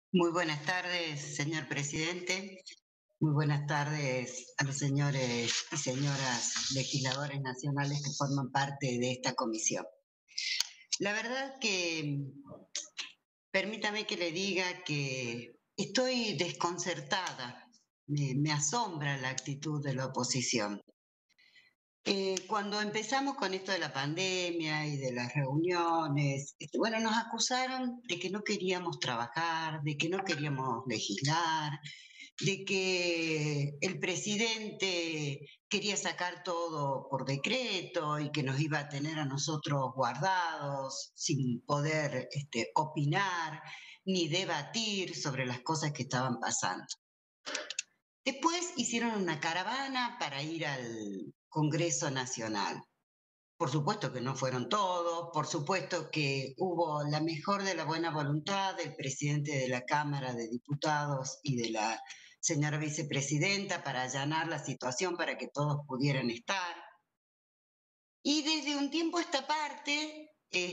Muy buenas tardes, señor presidente. Muy buenas tardes a los señores y señoras legisladores nacionales que forman parte de esta comisión. La verdad que permítame que le diga que estoy desconcertada. Me asombra la actitud de la oposición. Cuando empezamos con esto de la pandemia y de las reuniones, bueno, nos acusaron de que no queríamos trabajar, de que no queríamos legislar, de que el presidente quería sacar todo por decreto y que nos iba a tener a nosotros guardados sin poder opinar ni debatir sobre las cosas que estaban pasando. Después hicieron una caravana para ir al Congreso Nacional. Por supuesto que no fueron todos, por supuesto que hubo la mejor de la buena voluntad del presidente de la Cámara de Diputados y de la señora vicepresidenta para allanar la situación para que todos pudieran estar. Y desde un tiempo a esta parte,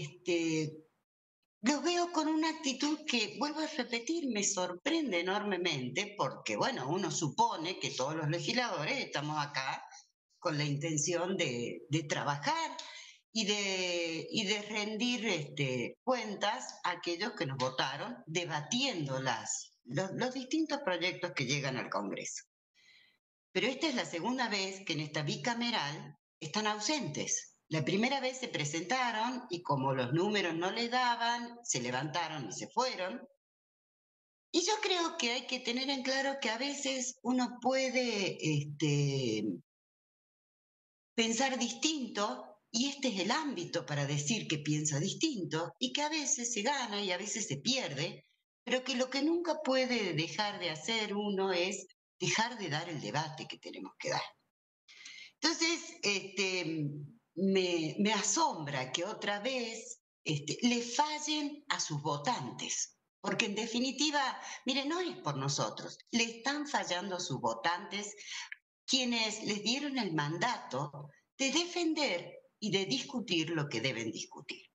los veo con una actitud que, vuelvo a repetir, me sorprende enormemente porque, bueno, uno supone que todos los legisladores estamos acá con la intención de trabajar y de rendir cuentas a aquellos que nos votaron, debatiendo los distintos proyectos que llegan al Congreso. Pero esta es la segunda vez que en esta bicameral están ausentes. La primera vez se presentaron y como los números no les daban, se levantaron y se fueron. Y yo creo que hay que tener en claro que a veces uno puede pensar distinto, y este es el ámbito para decir que piensa distinto, y que a veces se gana y a veces se pierde, pero que lo que nunca puede dejar de hacer uno es dejar de dar el debate que tenemos que dar. Entonces, me asombra que otra vez le fallen a sus votantes, porque en definitiva, mire, no es por nosotros, le están fallando a sus votantes quienes les dieron el mandato de defender y de discutir lo que deben discutir.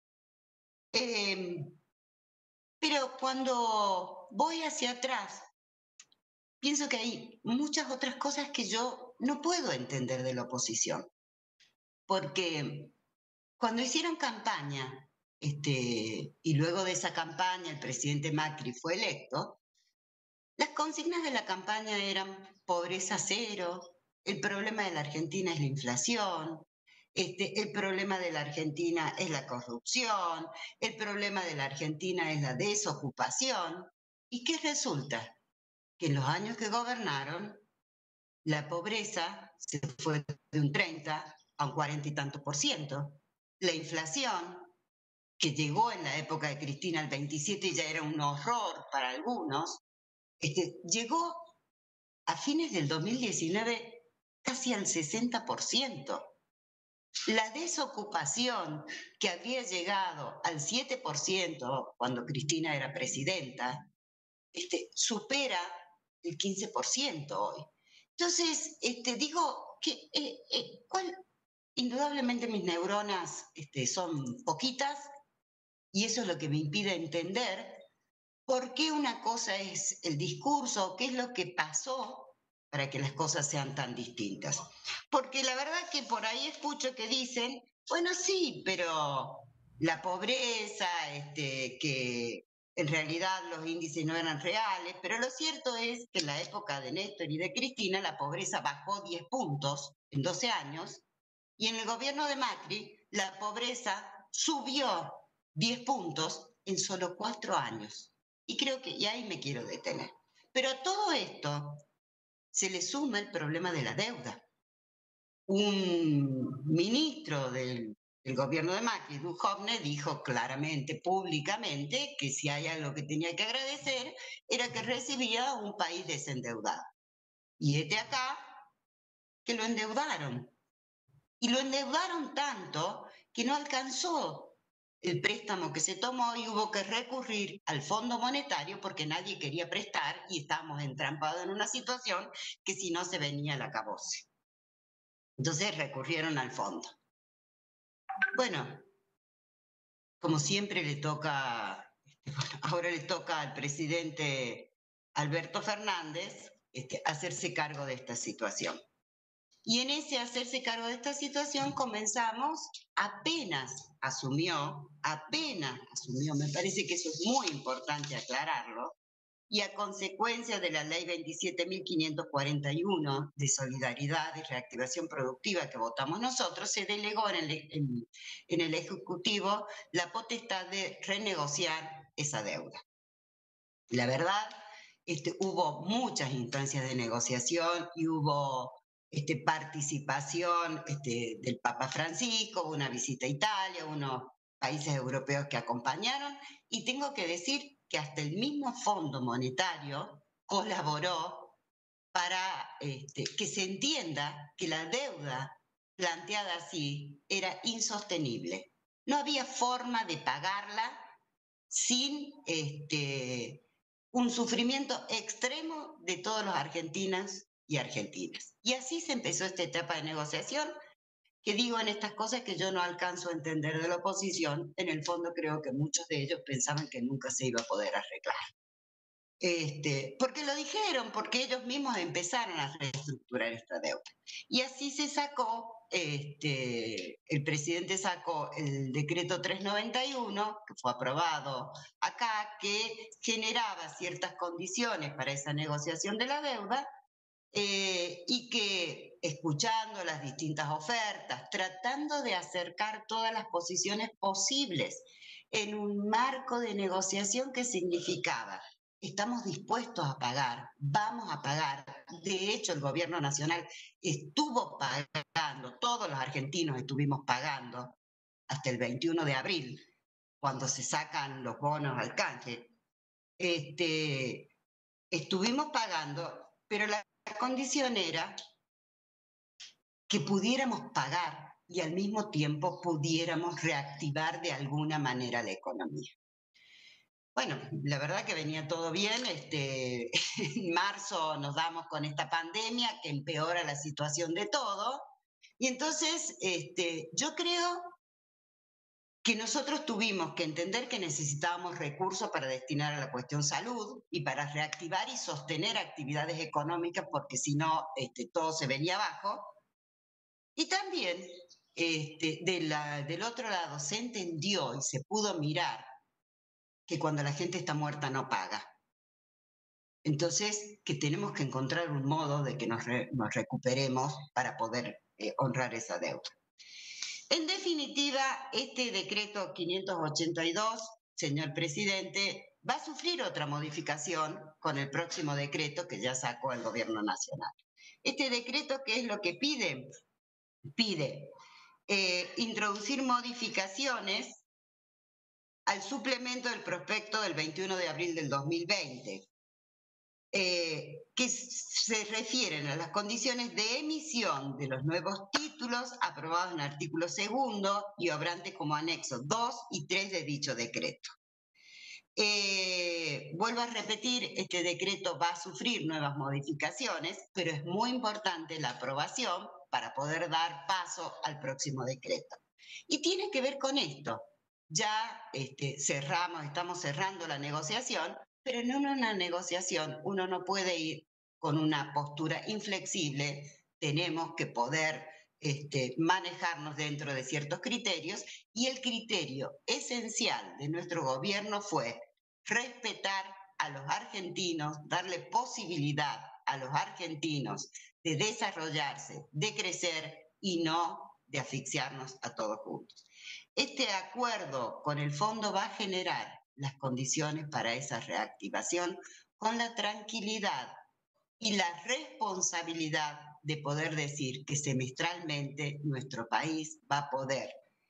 Pero cuando voy hacia atrás, pienso que hay muchas otras cosas que yo no puedo entender de la oposición, porque cuando hicieron campaña, y luego de esa campaña el presidente Macri fue electo, las consignas de la campaña eran pobreza cero, el problema de la Argentina es la inflación, el problema de la Argentina es la corrupción, el problema de la Argentina es la desocupación. ¿Y qué resulta? Que en los años que gobernaron, la pobreza se fue de un 30 a un 40 y tanto por ciento. La inflación, que llegó en la época de Cristina al 27 y ya era un horror para algunos, llegó a fines del 2019 casi al 60%. La desocupación, que había llegado al 7% cuando Cristina era presidenta, supera el 15% hoy. Entonces, digo que indudablemente mis neuronas son poquitas y eso es lo que me impide entender por qué una cosa es el discurso, qué es lo que pasó para que las cosas sean tan distintas. Porque la verdad que por ahí escucho que dicen, bueno, sí, pero la pobreza, que en realidad los índices no eran reales, pero lo cierto es que en la época de Néstor y de Cristina la pobreza bajó 10 puntos en 12 años y en el gobierno de Macri la pobreza subió 10 puntos en solo 4 años. Y creo que, y ahí me quiero detener. Pero a todo esto se le suma el problema de la deuda. Un ministro del gobierno de Macri, Duhovne, dijo claramente, públicamente, que si hay algo que tenía que agradecer era que recibía un país desendeudado. Y acá que lo endeudaron. Y lo endeudaron tanto que no alcanzó el préstamo que se tomó y hubo que recurrir al Fondo Monetario porque nadie quería prestar y estábamos entrampados en una situación que si no se venía el acabose. Entonces recurrieron al fondo. Bueno, como siempre le toca Ahora le toca al presidente Alberto Fernández hacerse cargo de esta situación. Y en ese hacerse cargo de esta situación comenzamos, apenas asumió, me parece que eso es muy importante aclararlo, y a consecuencia de la ley 27.541 de solidaridad y reactivación productiva que votamos nosotros, se delegó en el Ejecutivo la potestad de renegociar esa deuda. La verdad, hubo muchas instancias de negociación y hubo participación del Papa Francisco, una visita a Italia, unos países europeos que acompañaron, y tengo que decir que hasta el mismo Fondo Monetario colaboró para que se entienda que la deuda planteada así era insostenible. No había forma de pagarla sin un sufrimiento extremo de todos los argentinos y argentinas. Y así se empezó esta etapa de negociación, que digo en estas cosas que yo no alcanzo a entender de la oposición, en el fondo creo que muchos de ellos pensaban que nunca se iba a poder arreglar. Porque lo dijeron, porque ellos mismos empezaron a reestructurar esta deuda. Y así se sacó, el presidente sacó el decreto 391, que fue aprobado acá, que generaba ciertas condiciones para esa negociación de la deuda, y que escuchando las distintas ofertas, tratando de acercar todas las posiciones posibles en un marco de negociación que significaba: estamos dispuestos a pagar, vamos a pagar. De hecho, el gobierno nacional estuvo pagando, todos los argentinos estuvimos pagando hasta el 21 de abril, cuando se sacan los bonos al canje. Estuvimos pagando, pero la condición era que pudiéramos pagar y al mismo tiempo pudiéramos reactivar de alguna manera la economía. Bueno, la verdad que venía todo bien. En marzo nos damos con esta pandemia que empeora la situación de todo. Y entonces yo creo que nosotros tuvimos que entender que necesitábamos recursos para destinar a la cuestión salud y para reactivar y sostener actividades económicas, porque si no, todo se venía abajo. Y también del otro lado se entendió y se pudo mirar que cuando la gente está muerta no paga. Entonces, que tenemos que encontrar un modo de que nos recuperemos para poder honrar esa deuda. En definitiva, este decreto 582, señor presidente, va a sufrir otra modificación con el próximo decreto que ya sacó el gobierno nacional. Este decreto, ¿qué es lo que pide? Pide introducir modificaciones al suplemento del prospecto del 21 de abril del 2020, que se refieren a las condiciones de emisión de los nuevos títulos aprobados en el artículo 2 y obrantes como anexo 2 y 3 de dicho decreto. Vuelvo a repetir, este decreto va a sufrir nuevas modificaciones, pero es muy importante la aprobación para poder dar paso al próximo decreto. Y tiene que ver con esto. Ya estamos cerrando la negociación, pero en una negociación uno no puede ir con una postura inflexible. Tenemos que poder manejarnos dentro de ciertos criterios, y el criterio esencial de nuestro gobierno fue respetar a los argentinos, darle posibilidad a los argentinos de desarrollarse, de crecer y no de asfixiarnos a todos juntos. Este acuerdo con el fondo va a generar las condiciones para esa reactivación con la tranquilidad y la responsabilidad de poder decir que semestralmente nuestro país va a poder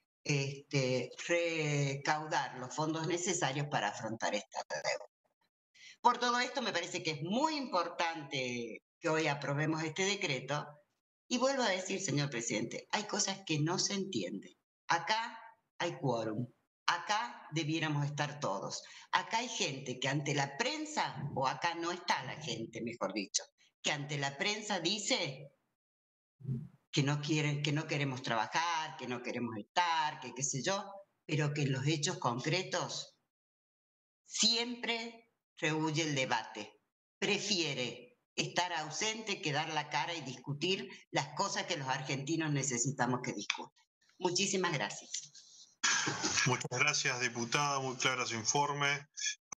recaudar los fondos necesarios para afrontar esta deuda. Por todo esto, me parece que es muy importante que hoy aprobemos este decreto. Y vuelvo a decir, señor presidente, hay cosas que no se entienden. Acá hay quórum. Acá debiéramos estar todos. Acá hay gente que ante la prensa, o acá no está la gente, mejor dicho, que ante la prensa dice que no quieren, que no queremos trabajar, que no queremos estar, que qué sé yo, pero que en los hechos concretos siempre rehúye el debate, prefiere estar ausente que dar la cara y discutir las cosas que los argentinos necesitamos que discutan. Muchísimas gracias. Muchas gracias, diputada, muy clara su informe.